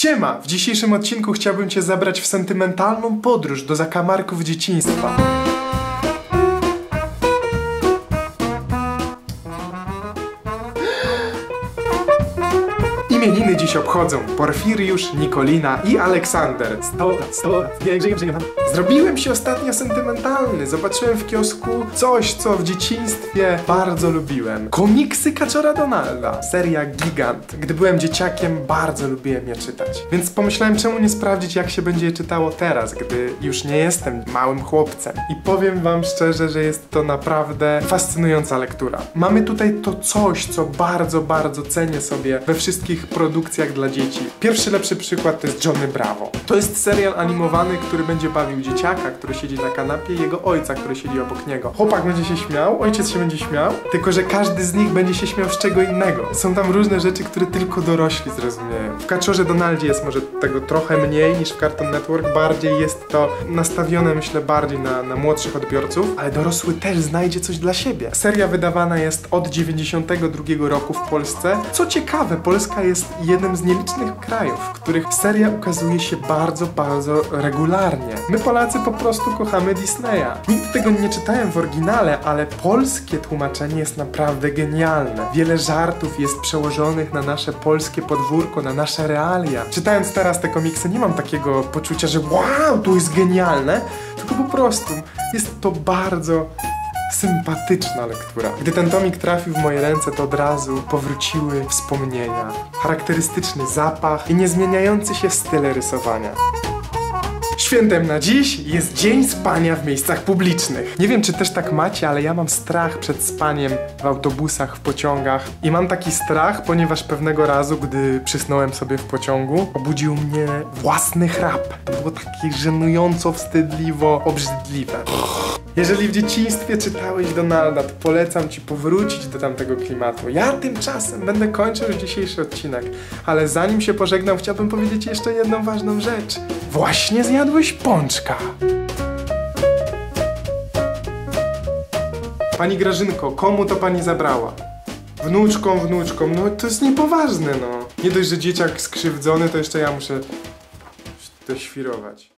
Siema! W dzisiejszym odcinku chciałbym Cię zabrać w sentymentalną podróż do zakamarków dzieciństwa. Imieniny dziś obchodzą Porfiriusz, Nikolina i Aleksander. 100 lat, niech żyję. Zrobiłem się ostatnio sentymentalny. Zobaczyłem w kiosku coś, co w dzieciństwie bardzo lubiłem. Komiksy Kaczora Donalda. Seria Gigant. Gdy byłem dzieciakiem, bardzo lubiłem je czytać. Więc pomyślałem, czemu nie sprawdzić, jak się będzie je czytało teraz, gdy już nie jestem małym chłopcem. I powiem wam szczerze, że jest to naprawdę fascynująca lektura. Mamy tutaj to coś, co bardzo cenię sobie we wszystkich produkcjach dla dzieci. Pierwszy lepszy przykład to jest Johnny Bravo. To jest serial animowany, który będzie bawił dzieciaka, który siedzi na kanapie, i jego ojca, który siedzi obok niego. Chłopak będzie się śmiał, ojciec się będzie śmiał, tylko że każdy z nich będzie się śmiał z czego innego. Są tam różne rzeczy, które tylko dorośli zrozumieją. W Kaczorze Donaldzie jest może tego trochę mniej niż w Cartoon Network. Bardziej jest to nastawione, myślę, bardziej na młodszych odbiorców, ale dorosły też znajdzie coś dla siebie. Seria wydawana jest od 92 roku w Polsce. Co ciekawe, Polska jest jednym z nielicznych krajów, w których seria ukazuje się bardzo regularnie. My Polacy po prostu kochamy Disneya. Nigdy tego nie czytałem w oryginale, ale polskie tłumaczenie jest naprawdę genialne. Wiele żartów jest przełożonych na nasze polskie podwórko, na nasze realia. Czytając teraz te komiksy, nie mam takiego poczucia, że wow, to jest genialne, tylko po prostu jest to bardzo sympatyczna lektura. Gdy ten tomik trafił w moje ręce, to od razu powróciły wspomnienia. Charakterystyczny zapach i niezmieniający się styl rysowania. Świętem na dziś jest dzień spania w miejscach publicznych. Nie wiem, czy też tak macie, ale ja mam strach przed spaniem w autobusach, w pociągach. I mam taki strach, ponieważ pewnego razu, gdy przysnąłem sobie w pociągu, obudził mnie własny chrap. To było takie żenująco, wstydliwo, obrzydliwe. Jeżeli w dzieciństwie czytałeś Donalda, to polecam Ci powrócić do tamtego klimatu. Ja tymczasem będę kończył już dzisiejszy odcinek, ale zanim się pożegnam, chciałbym powiedzieć jeszcze jedną ważną rzecz. Właśnie zjadłeś pączka. Pani Grażynko, komu to pani zabrała? Wnuczkom, no to jest niepoważne, no. Nie dość, że dzieciak skrzywdzony, to jeszcze ja muszę to świrować.